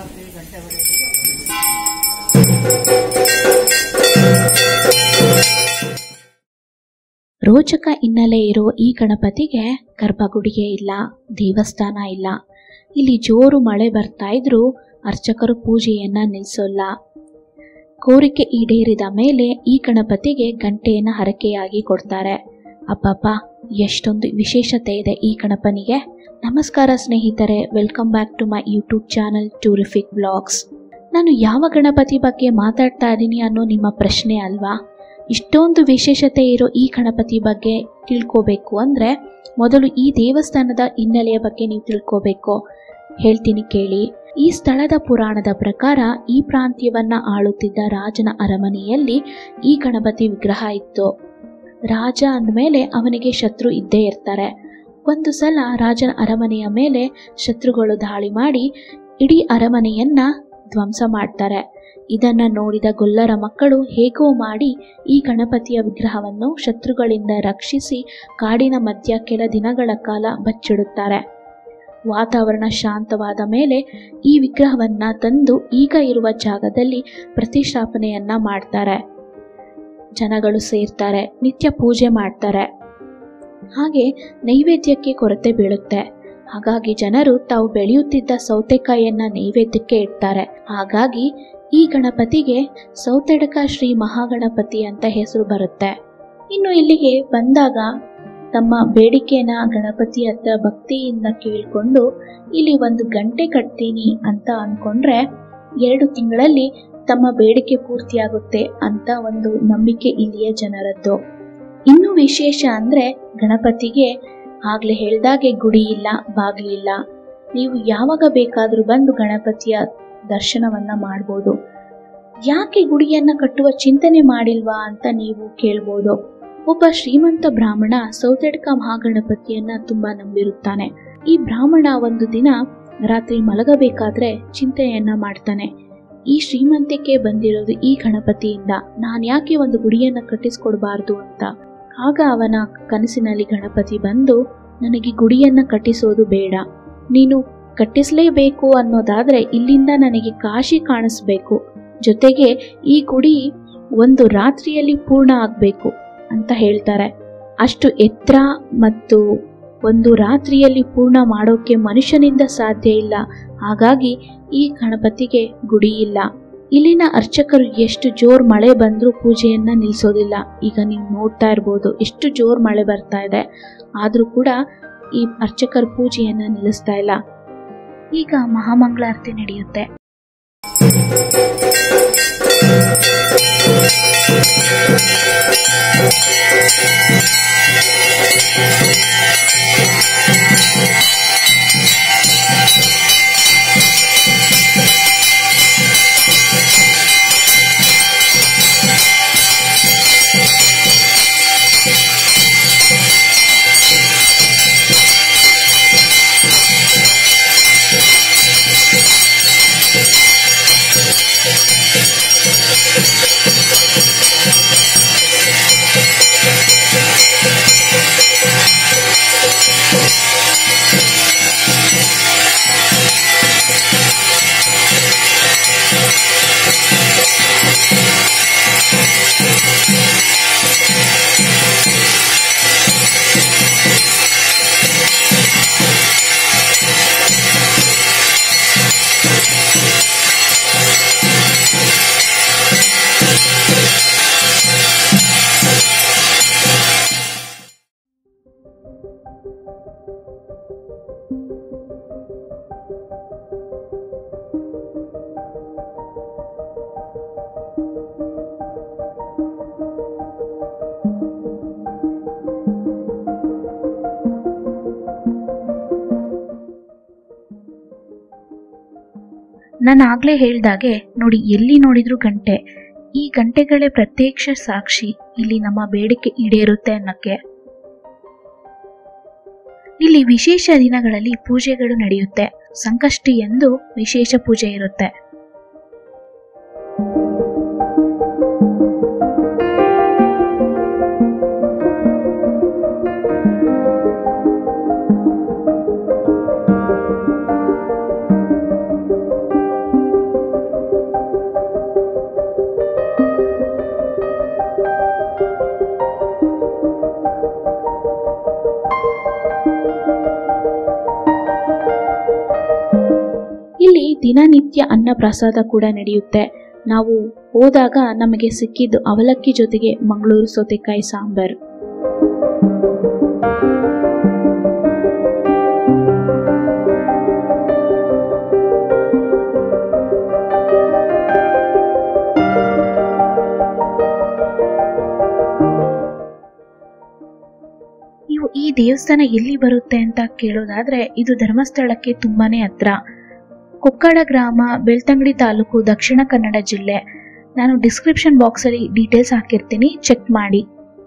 ಮಾಡ್ತೀವಿ ಗಂಟೆ ಹೊಡೆಯೋದು. ರೋಚಕ ಹಿನ್ನೆಲೆ ಇರೋ ಈ ಗಣಪತಿಗೆ ಗರ್ಭಗುಡಿಯೇ ಇಲ್ಲ, ದೇವಸ್ಥಾನ ಇಲ್ಲ. ಇಲ್ಲಿ ಜೋರು ಮಳೆ ಬರ್ತಾ ಇದ್ರೂ ಅರ್ಚಕರು ಪೂಜೆಯನ್ನ ನಿಲ್ಲಿಸೋಲ್ಲ. ಕೋರಿಕೆ ಈಡೇರಿದ ಮೇಲೆ ಈ ಗಣಪತಿಗೆ ಗಂಟೆಯನ್ನು ಹರಕೆಯಾಗಿ ಕೊಡ್ತಾರೆ. ಅಪ್ಪಪ್ಪ, ಎಷ್ಟೊಂದು ವಿಶೇಷತೆ ಇದೆ ಈ ಗಣಪನಿಗೆ. ನಮಸ್ಕಾರ ಸ್ನೇಹಿತರೆ, welcome back to my YouTube channel ಟೂರಿಫಿಕ್ ಬ್ಲಾಗ್ಸ್. ನಾನು ಯಾವ ಗಣಪತಿ ಬಗ್ಗೆ ಮಾತಾಡ್ತಾ ಇದ್ದೀನಿ ಅನ್ನೋ ನಿಮ್ಮ ಪ್ರಶ್ನೆ ಅಲ್ವಾ? ಇಷ್ಟೊಂದು ವಿಶೇಷತೆ ಇರೋ ಈ ಗಣಪತಿ ಬಗ್ಗೆ ತಿಳ್ಕೋಬೇಕು ಅಂದರೆ ಮೊದಲು ಈ ದೇವಸ್ಥಾನದ ಹಿನ್ನೆಲೆಯ ಬಗ್ಗೆ ನೀವು ತಿಳ್ಕೋಬೇಕು. ಹೇಳ್ತೀನಿ ಕೇಳಿ. ಈ ಸ್ಥಳದ ಪುರಾಣದ ಪ್ರಕಾರ ಈ ಪ್ರಾಂತ್ಯವನ್ನ ಆಳುತ್ತಿದ್ದ ರಾಜನ ಅರಮನೆಯಲ್ಲಿ ಈ ಗಣಪತಿ ವಿಗ್ರಹ ಇತ್ತು. ರಾಜ ಅಂದಮೇಲೆ ಅವನಿಗೆ ಶತ್ರು ಇದ್ದೇ ಇರ್ತಾರೆ. ಒಂದು ಸಲ ರಾಜನ ಅರಮನೆಯ ಮೇಲೆ ಶತ್ರುಗಳು ದಾಳಿ ಮಾಡಿ ಇಡೀ ಅರಮನೆಯನ್ನ ಧ್ವಂಸ ಮಾಡ್ತಾರೆ. ಇದನ್ನ ನೋಡಿದ ಗೊಲ್ಲರ ಮಕ್ಕಳು ಹೇಗೋ ಮಾಡಿ ಈ ಗಣಪತಿಯ ವಿಗ್ರಹವನ್ನು ಶತ್ರುಗಳಿಂದ ರಕ್ಷಿಸಿ ಕಾಡಿನ ಮಧ್ಯ ಕೆಲ ದಿನಗಳ ಕಾಲ ಬಚ್ಚಿಡುತ್ತಾರೆ. ವಾತಾವರಣ ಶಾಂತವಾದ ಮೇಲೆ ಈ ವಿಗ್ರಹವನ್ನ ತಂದು ಈಗ ಇರುವ ಜಾಗದಲ್ಲಿ ಪ್ರತಿಷ್ಠಾಪನೆಯನ್ನ ಮಾಡ್ತಾರೆ. ಜನಗಳು ಸೇರ್ತಾರೆ, ನಿತ್ಯ ಪೂಜೆ ಮಾಡ್ತಾರೆ. ಹಾಗೆ ನೈವೇದ್ಯಕ್ಕೆ ಕೊರತೆ ಬೀಳುತ್ತೆ. ಹಾಗಾಗಿ ಜನರು ತಾವು ಬೆಳೆಯುತ್ತಿದ್ದ ಸೌತೆಕಾಯಿಯನ್ನ ನೈವೇದ್ಯಕ್ಕೆ ಇಡ್ತಾರೆ. ಹಾಗಾಗಿ ಈ ಗಣಪತಿಗೆ ಸೌತೆಡಕ ಶ್ರೀ ಮಹಾಗಣಪತಿ ಅಂತ ಹೆಸರು ಬರುತ್ತೆ. ಇನ್ನು ಇಲ್ಲಿಗೆ ಬಂದಾಗ ತಮ್ಮ ಬೇಡಿಕೆನ ಗಣಪತಿ ಹತ್ರ ಭಕ್ತಿಯಿಂದ ಕೇಳಿಕೊಂಡು ಇಲ್ಲಿ ಒಂದು ಗಂಟೆ ಕಟ್ತೀನಿ ಅಂತ ಅಂದ್ಕೊಂಡ್ರೆ 2 ತಿಂಗಳಲ್ಲಿ ತಮ್ಮ ಬೇಡಿಕೆ ಪೂರ್ತಿಯಾಗುತ್ತೆ ಅಂತ ಒಂದು ನಂಬಿಕೆ ಇಲ್ಲಿಯ ಜನರದ್ದು. ಇನ್ನೂ ವಿಶೇಷ ಅಂದರೆ ಗಣಪತಿಗೆ ಆಗ್ಲೇ ಹೇಳ್ದಾಗೆ ಗುಡಿ ಇಲ್ಲ, ಬಾಗಿಲಿಲ್ಲ. ನೀವು ಯಾವಾಗ ಬೇಕಾದರೂ ಬಂದು ಗಣಪತಿಯ ದರ್ಶನವನ್ನ ಮಾಡ್ಬೋದು. ಯಾಕೆ ಗುಡಿಯನ್ನ ಕಟ್ಟುವ ಚಿಂತನೆ ಮಾಡಿಲ್ವಾ ಅಂತ ನೀವು ಕೇಳ್ಬೋದು. ಒಬ್ಬ ಶ್ರೀಮಂತ ಬ್ರಾಹ್ಮಣ ಸೌತೆಡ್ಕ ಮಹಾಗಣಪತಿಯನ್ನ ತುಂಬಾ ನಂಬಿರುತ್ತಾನೆ. ಈ ಬ್ರಾಹ್ಮಣ ಒಂದು ದಿನ ರಾತ್ರಿ ಮಲಗಬೇಕಾದ್ರೆ ಚಿಂತೆಯನ್ನ ಮಾಡ್ತಾನೆ. ಈ ಶ್ರೀಮಂತಿಕೆ ಬಂದಿರೋದು ಈ ಗಣಪತಿಯಿಂದ, ನಾನು ಯಾಕೆ ಒಂದು ಗುಡಿಯನ್ನ ಕಟ್ಟಿಸ್ಕೊಡ್ಬಾರ್ದು ಅಂತ. ಆಗ ಅವನ ಕನಸಿನಲ್ಲಿ ಗಣಪತಿ ಬಂದು, ನನಗೆ ಗುಡಿಯನ್ನ ಕಟ್ಟಿಸೋದು ಬೇಡ, ನೀನು ಕಟ್ಟಿಸಲೇಬೇಕು ಅನ್ನೋದಾದ್ರೆ ಇಲ್ಲಿಂದ ನನಗೆ ಕಾಶಿ ಕಾಣಿಸ್ಬೇಕು, ಜೊತೆಗೆ ಈ ಗುಡಿ ಒಂದು ರಾತ್ರಿಯಲ್ಲಿ ಪೂರ್ಣ ಆಗಬೇಕು ಅಂತ ಹೇಳ್ತಾರೆ. ಅಷ್ಟು ಎತ್ತರ ಮತ್ತು ಒಂದು ರಾತ್ರಿಯಲ್ಲಿ ಪೂರ್ಣ ಮಾಡೋಕೆ ಮನುಷ್ಯನಿಂದ ಸಾಧ್ಯ ಇಲ್ಲ. ಹಾಗಾಗಿ ಈ ಗಣಪತಿಗೆ ಗುಡಿ ಇಲ್ಲ. ಇಲ್ಲಿನ ಅರ್ಚಕರು ಎಷ್ಟು ಜೋರ್ ಮಳೆ ಬಂದರೂ ಪೂಜೆಯನ್ನ ನಿಲ್ಲಿಸೋದಿಲ್ಲ. ಈಗ ನೀವು ನೋಡ್ತಾ ಇರ್ಬೋದು ಎಷ್ಟು ಜೋರ್ ಮಳೆ ಬರ್ತಾ ಇದೆ, ಆದರೂ ಕೂಡ ಈ ಅರ್ಚಕರು ಪೂಜೆಯನ್ನ ನಿಲ್ಲಿಸ್ತಾ ಇಲ್ಲ. ಈಗ ಮಹಾಮಂಗಳಾರತಿ ನಡೆಯುತ್ತೆ. ನಾನು ಆಗ್ಲೇ ಹೇಳ್ದಾಗೆ ನೋಡಿ, ಎಲ್ಲಿ ನೋಡಿದ್ರು ಗಂಟೆ. ಈ ಗಂಟೆಗಳೇ ಪ್ರತ್ಯಕ್ಷ ಸಾಕ್ಷಿ ಇಲ್ಲಿ ನಮ್ಮ ಬೇಡಿಕೆ ಈಡೇರುತ್ತೆ ಅನ್ನಕ್ಕೆ. ಇಲ್ಲಿ ವಿಶೇಷ ದಿನಗಳಲ್ಲಿ ಪೂಜೆಗಳು ನಡೆಯುತ್ತೆ. ಸಂಕಷ್ಟಿ ಎಂದು ವಿಶೇಷ ಪೂಜೆ ಇರುತ್ತೆ. ದಿನನಿತ್ಯ ಅನ್ನ ಪ್ರಸಾದ ಕೂಡ ನಡೆಯುತ್ತೆ. ನಾವು ಹೋದಾಗ ನಮಗೆ ಸಿಕ್ಕಿದ್ದು ಅವಲಕ್ಕಿ ಜೊತೆಗೆ ಮಂಗಳೂರು ಸೌತೆಕಾಯಿ ಸಾಂಬಾರ್. ನೀವು ಈ ದೇವಸ್ಥಾನ ಎಲ್ಲಿ ಬರುತ್ತೆ ಅಂತ ಕೇಳೋದಾದ್ರೆ ಇದು ಧರ್ಮಸ್ಥಳಕ್ಕೆ ತುಂಬಾನೇ ಹತ್ರ. ಕೊಕ್ಕಡ ಗ್ರಾಮ, ಬೆಳ್ತಂಗಡಿ ತಾಲೂಕು, ದಕ್ಷಿಣ ಕನ್ನಡ ಜಿಲ್ಲೆ. ನಾನು ಡಿಸ್ಕ್ರಿಪ್ಷನ್ ಬಾಕ್ಸಲ್ಲಿ ಡೀಟೇಲ್ಸ್ ಹಾಕಿರ್ತೀನಿ, ಚೆಕ್ ಮಾಡಿ.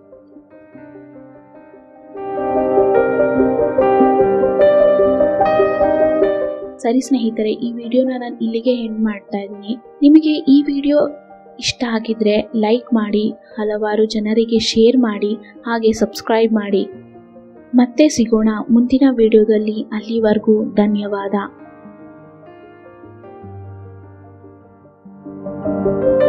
ಸರಿ ಸ್ನೇಹಿತರೆ, ಈ ವಿಡಿಯೋನ ನಾನು ಇಲ್ಲಿಗೆ ಎಂಡ್ ಮಾಡ್ತಾ ಇದ್ದೀನಿ. ನಿಮಗೆ ಈ ವಿಡಿಯೋ ಇಷ್ಟ ಆಗಿದ್ರೆ ಲೈಕ್ ಮಾಡಿ, ಹಲವಾರು ಜನರಿಗೆ ಶೇರ್ ಮಾಡಿ, ಹಾಗೆ ಸಬ್ಸ್ಕ್ರೈಬ್ ಮಾಡಿ. ಮತ್ತೆ ಸಿಗೋಣ ಮುಂದಿನ ವಿಡಿಯೋದಲ್ಲಿ. ಅಲ್ಲಿವರೆಗೂ ಧನ್ಯವಾದ.